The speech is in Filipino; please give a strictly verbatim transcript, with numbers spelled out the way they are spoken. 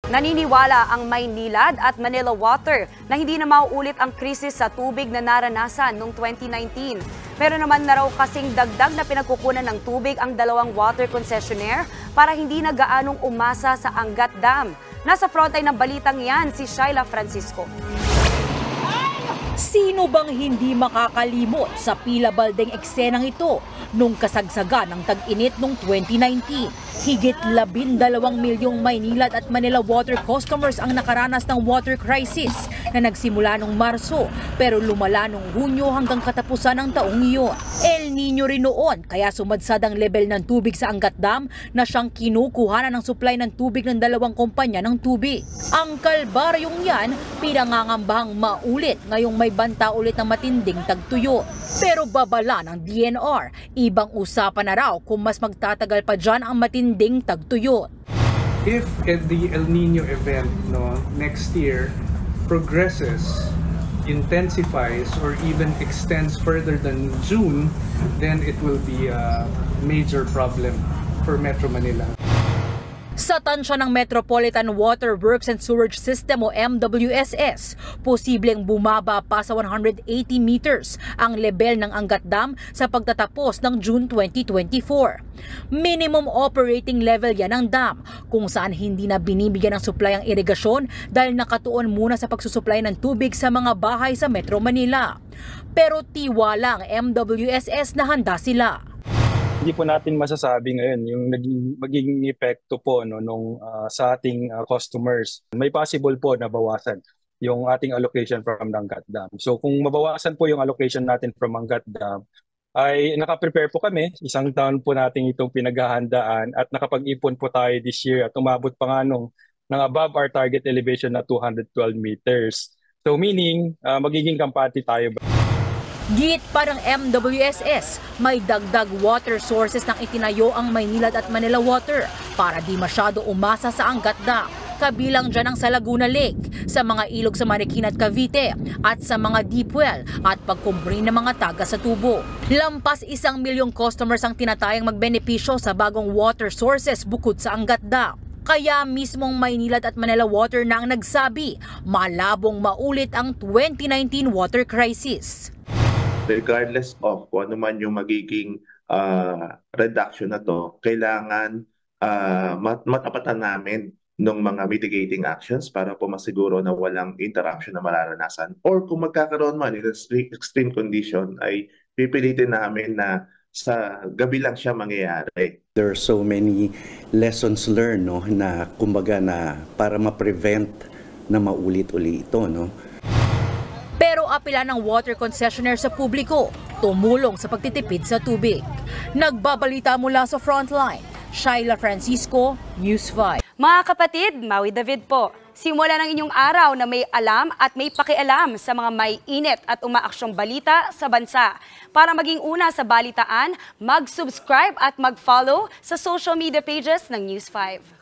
Naniniwala ang Maynilad at Manila Water na hindi na mauulit ang krisis sa tubig na naranasan noong twenty nineteen. Meron naman na raw kasing dagdag na pinagkukunan ng tubig ang dalawang water concessionaire para hindi na gaanong umasa sa Angat Dam. Nasa frontline ng balitang yan si Shaila Francisco. Sino bang hindi makakalimot sa pila baldeng eksenang ito nung kasagsagan ng tag-init noong twenty nineteen? Higit labindalawang milyong Maynilad at Manila Water customers ang nakaranas ng water crisis na nagsimula noong Marso pero lumala noong Hunyo hanggang katapusan ng taong iyon. El Nino rin noon kaya sumadsad ang level ng tubig sa Angat Dam na siyang kinukuhanan ng supply ng tubig ng dalawang kumpanya ng tubig. Ang kalbaryong yan pinangangambahang maulit ngayong may banta ulit ng matinding tagtuyo. Pero babala ng D N R, ibang usapan na raw kung mas magtatagal pa dyan ang matinding tagtuyo. If at the El Nino event no, next year progresses, intensifies, or even extends further than June, then it will be a major problem for Metro Manila. Sa tansya ng Metropolitan Water Works and Sewerage System o M W S S, posibleng bumaba pa sa one hundred eighty meters ang level ng Angat Dam sa pagtatapos ng June twenty twenty-four. Minimum operating level yan ng dam kung saan hindi na binibigyan ng supply ang irigasyon dahil nakatuon muna sa pagsusupply ng tubig sa mga bahay sa Metro Manila. Pero tiwala ang M W S S na handa sila. Hindi po natin masasabi ngayon yung naging, magiging epekto po no, nung, uh, sa ating uh, customers. May possible po na bawasan yung ating allocation from Angat Dam. So kung mabawasan po yung allocation natin from Angat Dam, ay nakaprepare po kami. Isang taon po natin itong pinaghahandaan at nakapag-ipon po tayo this year at umabot pa nga nung ng above our target elevation na two hundred twelve meters. So meaning, uh, magiging kampante tayo. Git parang M W S S, may dagdag water sources nang itinayo ang Maynilad at Manila Water para di masyado umasa sa Angat Dam. Kabilang dyan ang sa Laguna Lake, sa mga ilog sa Marikina at Cavite, at sa mga deep well at pagkumbri ng mga taga sa tubo. Lampas isang milyong customers ang tinatayang magbenepisyo sa bagong water sources bukod sa Angat Dam. Kaya mismong Maynilad at Manila Water na ang nagsabi, malabong maulit ang twenty nineteen water crisis. Regardless of kung ano man yung magiging uh, reduction na to, kailangan uh, mat matapatan namin ng mga mitigating actions para po masiguro na walang interruption na mararanasan. Or kung magkakaroon man in extreme condition, ay pipilitin namin na sa gabi lang siya mangyayari. There are so many lessons learned no, na kumbaga na para ma-prevent na maulit-uli ito. No? Pero apela ng water concessionaire sa publiko, tumulong sa pagtitipid sa tubig. Nagbabalita mula sa Frontline, Shaila Francisco, News five. Mga kapatid, Maui David po. Simula ng inyong araw na may alam at may pakialam sa mga may init at umaaksyong balita sa bansa. Para maging una sa balitaan, mag-subscribe at mag-follow sa social media pages ng News five.